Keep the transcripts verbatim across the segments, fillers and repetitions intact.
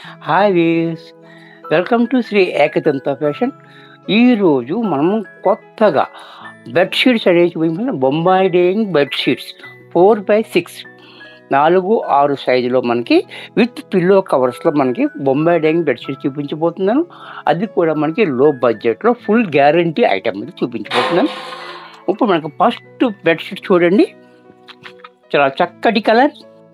Hi వీస్, welcome to Shri Ekadanta fashion. ఈరోజు మనము కొత్తగా బెడ్షీట్స్ అనేవి చూపించిన Bombay dyeing bedsheets four by six నాలుగు ఆరు సైజులో మనకి విత్ పిల్లో కవర్స్లో మనకి బొంబాయి డేయింగ్ బెడ్షీట్స్ చూపించబోతున్నాను. అది కూడా మనకి లో బడ్జెట్లో ఫుల్ గ్యారంటీ ఐటమ్ మీద చూపించబోతున్నాను. ఇప్పుడు మనకు ఫస్ట్ బెడ్షీట్ చూడండి, చాలా చక్కటి కలర్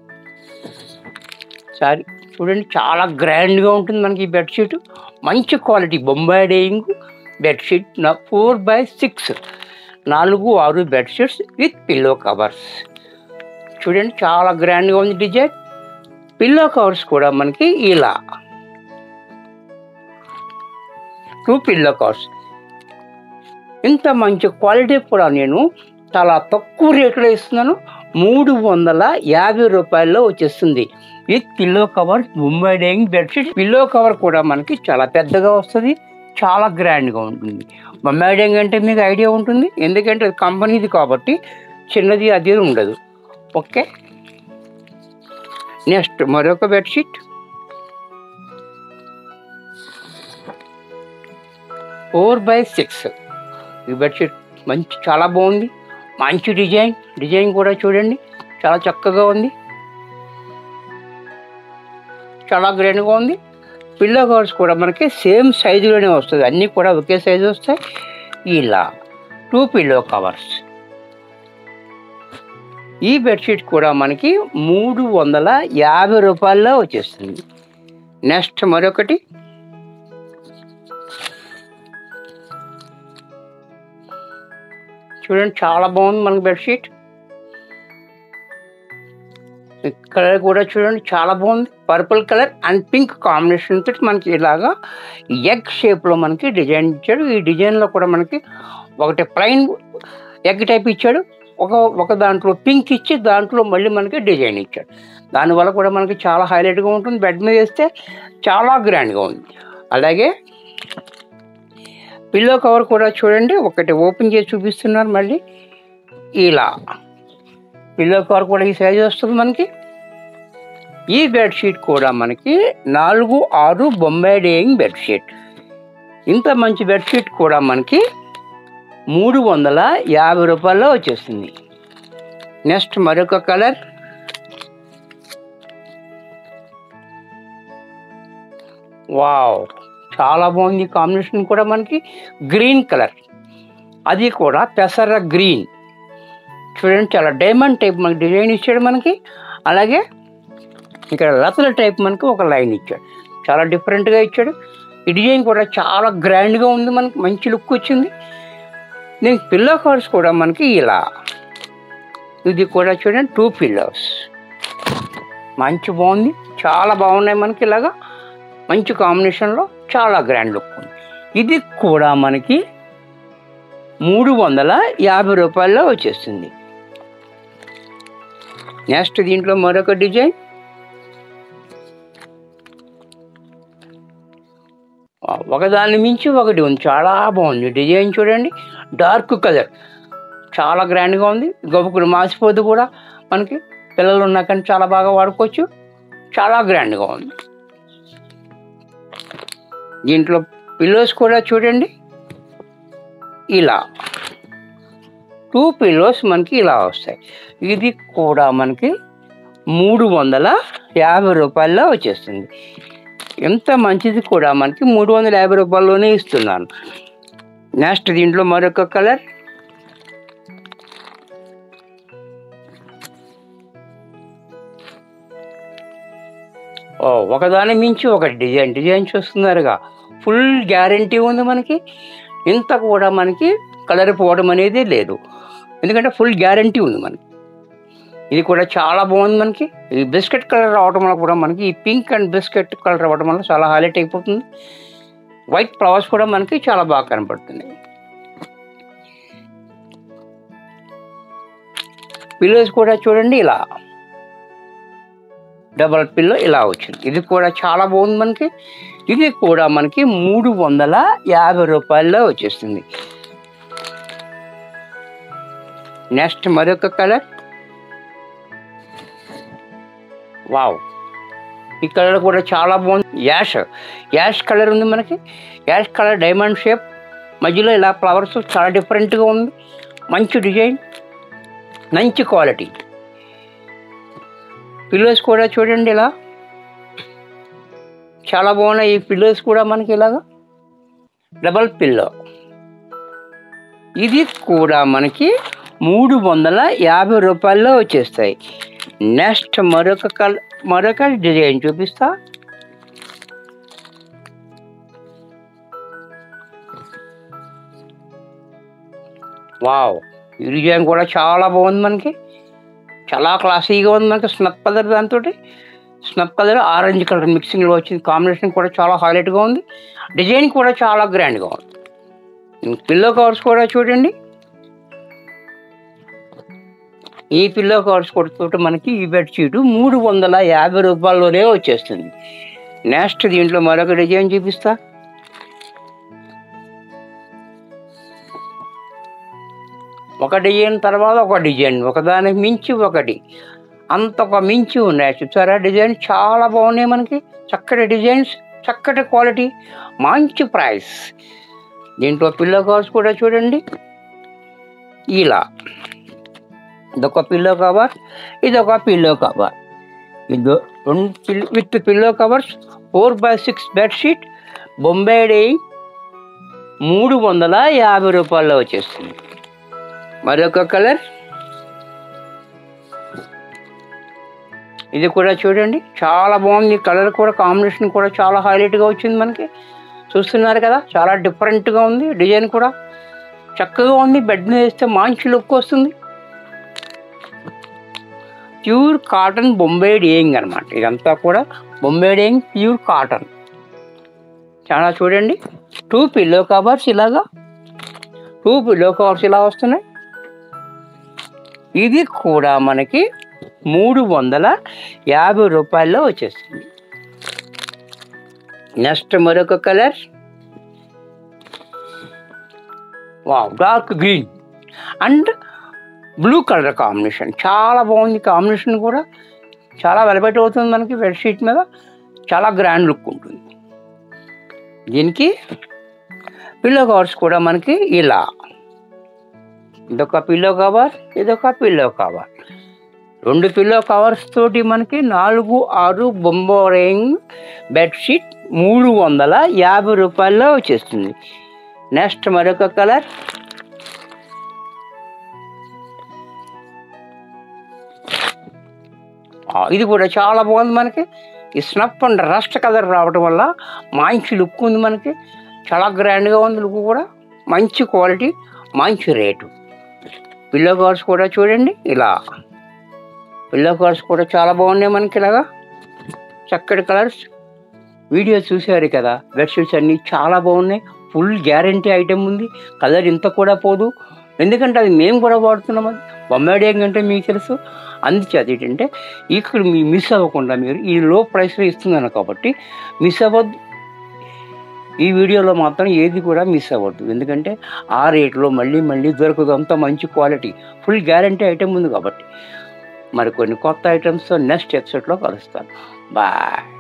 సారీ చూడండి, చాలా గ్రాండ్గా ఉంటుంది మనకి ఈ బెడ్షీట్. మంచి క్వాలిటీ బొంబాయి డేయింగ్ బెడ్షీట్ నా ఫోర్ బై సిక్స్ నాలుగు ఆరు బెడ్షీట్స్ విత్ పిల్లో కవర్స్. చూడండి చాలా గ్రాండ్గా ఉంది డిజైన్. పిల్లో కవర్స్ కూడా మనకి ఇలా టూ పిల్లో కవర్స్. ఇంత మంచి క్వాలిటీ కూడా నేను చాలా తక్కువ రేట్లో ఇస్తున్నాను. మూడు వందల యాభై రూపాయల్లో వచ్చేస్తుంది with pillow cover Bombay dyeing bedsheet. Pillow cover కూడా మనకి చాలా పెద్దగా వస్తుంది, చాలా గ్రాండ్గా ఉంటుంది. బొంబాయి డేయింగ్ అంటే మీకు ఐడియా ఉంటుంది, ఎందుకంటే అది కంపెనీది కాబట్టి చిన్నది అది ఉండదు. ఓకే, నెక్స్ట్ మరొక బెడ్షీట్ ఫోర్ బై సిక్స్. ఈ బెడ్షీట్ మంచి చాలా బాగుంది, మంచి డిజైన్. డిజైన్ కూడా చూడండి చాలా చక్కగా ఉంది, చాలా గ్రాండ్గా ఉంది. పిల్లో కవర్స్ కూడా మనకి సేమ్ సైజులోనే వస్తుంది, అన్నీ కూడా ఒకే సైజు వస్తాయి. ఇలా టూ పిల్లో కవర్స్. ఈ బెడ్షీట్ కూడా మనకి మూడు వందల యాభై రూపాయల్లో వచ్చేస్తుంది. నెక్స్ట్ మరొకటి చూడండి, చాలా బాగుంది మనకి బెడ్షీట్. కలర్ కూడా చూడండి చాలా బాగుంది, purple colour and pink combination తోటి మనకి ఇలాగా ఎగ్ షేప్లో మనకి డిజైన్ ఇచ్చాడు. ఈ డిజైన్లో కూడా మనకి ఒకటి ప్లెయిన్ ఎగ్ టైప్ ఇచ్చాడు, ఒక ఒక దాంట్లో పింక్ ఇచ్చి దాంట్లో మళ్ళీ మనకి డిజైన్ ఇచ్చాడు. దానివల్ల కూడా మనకి చాలా హైలైట్గా ఉంటుంది, బెడ్ మీద వేస్తే చాలా గ్రాండ్గా ఉంది. అలాగే పిల్లో కవర్ కూడా చూడండి, ఒకటి ఓపెన్ చేసి చూపిస్తున్నారు. మళ్ళీ ఇలా పిల్లో కవర్ కూడా ఈ సైజు వస్తుంది మనకి. ఈ బెడ్షీట్ కూడా మనకి నాలుగు ఆరు బొంబాయి డేయింగ్ బెడ్షీట్. ఇంత మంచి బెడ్షీట్ కూడా మనకి మూడు వందల యాభై రూపాయల్లో వచ్చేస్తుంది. నెక్స్ట్ మరొక కలర్ వావ్, చాలా బాగుంది కాంబినేషన్ కూడా మనకి. గ్రీన్ కలర్, అది కూడా పెసర గ్రీన్. చూడండి చాలా డైమండ్ టైప్ మనకి డిజైన్ ఇచ్చాడు మనకి. అలాగే ఇక్కడ రతల టైప్ మనకి ఒక లైన్ ఇచ్చాడు, చాలా డిఫరెంట్గా ఇచ్చాడు. ఈ డిజైన్ కూడా చాలా గ్రాండ్గా ఉంది మనకి, మంచి లుక్ వచ్చింది. దీనికి పిల్లో కవర్స్ కూడా మనకి ఇలా, ఇది కూడా చూడండి టూ పిల్లోస్. మంచి బాగుంది, చాలా బాగున్నాయి మనకి. ఇలాగా మంచి కాంబినేషన్లో చాలా గ్రాండ్ లుక్ ఉంది. ఇది కూడా మనకి మూడు వందల యాభై రూపాయల్లో వచ్చేస్తుంది. నెక్స్ట్ దీంట్లో మరొక డిజైన్ ఒకదాన్ని మించి ఒకటి ఉంది, చాలా బాగుంది డిజైన్. చూడండి డార్క్ కలర్, చాలా గ్రాండ్గా ఉంది. గొప్పకుడు మాసిపోద్దు కూడా మనకి, పిల్లలు ఉన్నా కానీ చాలా బాగా వాడుకోవచ్చు, చాలా గ్రాండ్గా ఉంది. దీంట్లో పిల్లోస్ కూడా చూడండి ఇలా టూ పిల్లోస్ మనకి ఇలా వస్తాయి. ఇది కూడా మనకి మూడు వందల యాభై రూపాయల్లో వచ్చేస్తుంది. ఎంత మంచిది కూడా మనకి మూడు వందల యాభై రూపాయల్లోనే ఇస్తున్నాను. నెక్స్ట్ దీంట్లో మరొక కలర్ ఓ, ఒకదాని మించి ఒక డిజైన్ డిజైన్ చూస్తున్నారుగా, ఫుల్ గ్యారంటీ ఉంది మనకి. ఇంత కూడా మనకి కలర్ పోవడం అనేది లేదు, ఎందుకంటే ఫుల్ గ్యారంటీ ఉంది మనకి. ఇది కూడా చాలా బాగుంది మనకి. ఈ బిస్కెట్ కలర్ రావడం వల్ల కూడా మనకి ఈ పింక్ అండ్ బిస్కెట్ కలర్ రావడం వల్ల చాలా హైలైట్ అయిపోతుంది. వైట్ ఫ్లవర్స్ కూడా మనకి చాలా బాగా కనపడుతుంది. పిల్లోస్ కూడా చూడండి ఇలా డబల్ పిల్లో ఇలా వచ్చింది. ఇది కూడా చాలా బాగుంది మనకి. ఇది కూడా మనకి మూడు వందల యాభై రూపాయల్లో వచ్చేస్తుంది. నెక్స్ట్ మరొక కలర్ వావ్, ఈ కలర్ కూడా చాలా బాగుంది. యాష్ యాష్ కలర్ ఉంది మనకి. యాష్ కలర్ డైమండ్ షేప్, మధ్యలో ఇలా ఫ్లవర్స్ చాలా డిఫరెంట్గా ఉంది. మంచి డిజైన్, మంచి క్వాలిటీ. పిల్లోస్ కూడా చూడండి ఇలా చాలా బాగున్నాయి. ఈ పిల్లోస్ కూడా మనకి ఇలాగా డబల్ పిల్లో. ఇది కూడా మనకి మూడు వందల యాభై రూపాయల్లో వచ్చేస్తాయి. నెక్స్ట్ మరొక కల్ మరొక డిజైన్ చూపిస్తా. వావ్, ఈ డిజైన్ కూడా చాలా బాగుంది. మనకి చాలా క్లాసీగా ఉంది. మనకి స్నప్ కలర్, దాంతో స్నప్ కలర్ ఆరెంజ్ కలర్ మిక్సింగ్లో వచ్చింది. కాంబినేషన్ కూడా చాలా హైలైట్గా ఉంది. డిజైన్ కూడా చాలా గ్రాండ్గా ఉంది. పిల్లో కవర్స్ కూడా చూడండి. ఈ పిల్లో కవర్స్ కొడుతుంటే మనకి ఈ బెడ్షీట్ మూడు వందల యాభై రూపాయల్లోనే వచ్చేస్తుంది. నెక్స్ట్ దీంట్లో మరొక డిజైన్ చూపిస్తా. ఒక డిజైన్ తర్వాత ఒక డిజైన్, ఒకదానికి మించి ఒకటి, అంత ఒక మించి ఉన్నాయి. చూసారా డిజైన్ చాలా బాగున్నాయి. మనకి చక్కటి డిజైన్స్, చక్కటి క్వాలిటీ, మంచి ప్రైస్. దీంట్లో పిల్లో కవర్స్ కూడా చూడండి. ఇలా ఇదొక పిల్లో కవర్, ఇదొక పిల్లో కవర్. ఇది రెండు pillow with pillow covers, four by six bedsheet, Bombay మూడు వందల యాభై రూపాయల్లో వచ్చేస్తుంది. మరొక కలర్, ఇది కూడా చూడండి చాలా బాగుంది. కలర్ కూడా కాంబినేషన్ కూడా చాలా హైలైట్గా వచ్చింది. మనకి చూస్తున్నారు కదా, చాలా డిఫరెంట్గా ఉంది. డిజైన్ కూడా చక్కగా ఉంది. బెడ్ మీద వేస్తే మంచి లుక్ వస్తుంది. ప్యూర్ కాటన్ బొంబాయి డేయింగ్ అనమాట. ఇదంతా కూడా బొంబాయి డేయింగ్ ప్యూర్ కాటన్. చాలా చూడండి. టూ పిల్లో కవర్స్ ఇలాగా, టూ పిల్లో కవర్స్ ఇలా వస్తున్నాయి. ఇది కూడా మనకి మూడు వందల యాభై రూపాయల్లో వచ్చేస్తుంది. నెక్స్ట్ మరొక colour, wow, dark green and blue colour combination చాలా బాగుంది. కాంబినేషన్ కూడా చాలా వెలబెట్ అవుతుంది. మనకి బెడ్షీట్ మీద చాలా గ్రాండ్ లుక్ ఉంటుంది. దీనికి పిల్లో కవర్స్ కూడా మనకి ఇలా, ఇదొక పిల్లో కవర్, ఇదొక పిల్లో కవర్. రెండు పిల్లో కవర్స్ తోటి మనకి నాలుగు ఆరు బొంబాయి బెడ్షీట్ మూడు వందల యాభై రూపాయల్లో వచ్చేస్తుంది. నెక్స్ట్ మరొక కలర్, ఇది కూడా చాలా బాగుంది. మనకి ఈ స్నప్ అండ్ రస్ట్ కలర్ రావడం వల్ల మంచి లుక్ ఉంది. మనకి చాలా గ్రాండ్గా ఉంది. లుక్ కూడా మంచి క్వాలిటీ, మంచి రేటు. పిల్లో కవర్స్ కూడా చూడండి ఇలా, పిల్లో కవర్స్ కూడా చాలా బాగున్నాయి. మనకి ఇలాగా చక్కటి కలర్స్. వీడియో చూసారు కదా, బెడ్షీట్స్ అన్నీ చాలా బాగున్నాయి. ఫుల్ గ్యారంటీ ఐటెం ఉంది. కలర్ ఇంత కూడా పోదు, ఎందుకంటే అది మేము కూడా వాడుతున్నాం. అది బొంబాయి డేయింగ్ అంటే మీకు తెలుసు. అందుచేత ఏంటంటే ఇక్కడ మీ మిస్ అవ్వకుండా మీరు ఈ లో ప్రైస్లో ఇస్తున్నాను కాబట్టి మిస్ అవ్వద్దు. ఈ వీడియోలో మాత్రం ఏది కూడా మిస్ అవ్వద్దు, ఎందుకంటే ఆ రేట్లో మళ్ళీ మళ్ళీ దొరకదు. అంత మంచి క్వాలిటీ, ఫుల్ గ్యారంటీ ఐటెం ఉంది కాబట్టి. మరి కొన్ని కొత్త ఐటమ్స్తో నెక్స్ట్ ఎపిసోడ్లో కలుస్తాను. బాయ్.